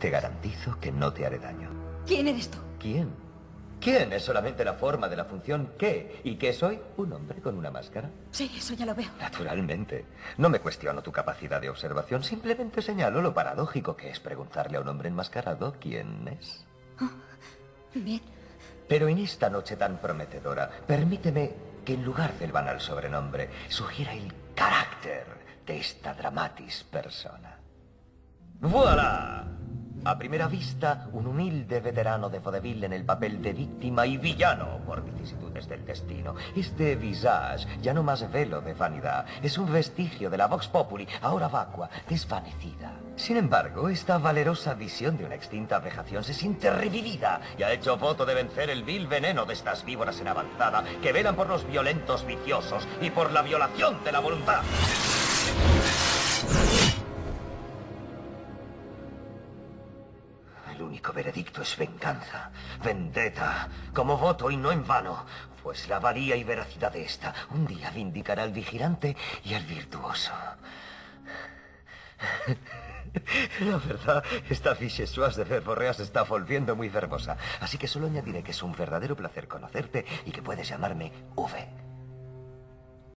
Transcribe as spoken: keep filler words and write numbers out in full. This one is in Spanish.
Te garantizo que no te haré daño. ¿Quién eres tú? ¿Quién? ¿Quién? Es solamente la forma de la función ¿qué? ¿Y qué soy? ¿Un hombre con una máscara? Sí, eso ya lo veo. Naturalmente. No me cuestiono tu capacidad de observación. Simplemente señalo lo paradójico que es preguntarle a un hombre enmascarado quién es. Oh, bien. Pero en esta noche tan prometedora, permíteme que en lugar del banal sobrenombre, sugiera el carácter de esta dramatis persona. ¡Voilà! A primera vista, un humilde veterano de vodevil en el papel de víctima y villano por vicisitudes del destino. Este visage, ya no más velo de vanidad, es un vestigio de la vox populi, ahora vacua, desvanecida. Sin embargo, esta valerosa visión de una extinta vejación se siente revivida y ha hecho voto de vencer el vil veneno de estas víboras en avanzada que velan por los violentos viciosos y por la violación de la voluntad. El único veredicto es venganza, vendetta, como voto y no en vano, pues la valía y veracidad de esta un día vindicará al vigilante y al virtuoso. La verdad, esta vichyssoise de verborrea se está volviendo muy verbosa, así que solo añadiré que es un verdadero placer conocerte y que puedes llamarme V.